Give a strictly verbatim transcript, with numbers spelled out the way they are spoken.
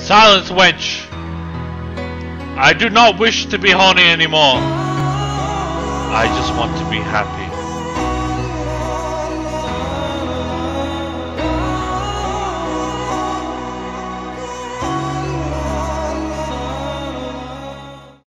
Silence, wench! I do not wish to be horny anymore. I just want to be happy.